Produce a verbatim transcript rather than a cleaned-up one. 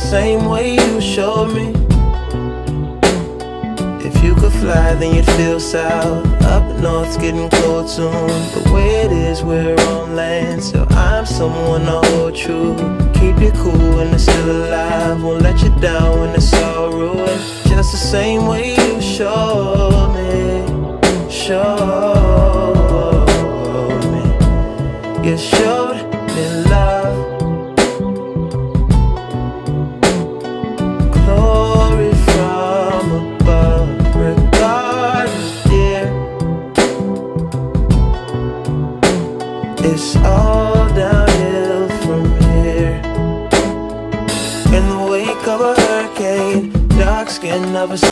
same way you showed me. If you could fly, then you'd feel south. Up north's getting cold soon. The way it is, we're on land, so I'm someone to hold true. Keep you cool when it's still alive, won't let you down when it's all ruined. Just the same way you showed me, showed me. You showed me love, glory from above. Regardless, dear, it's all downhill from here. In the wake of a hurricane, dark skin of a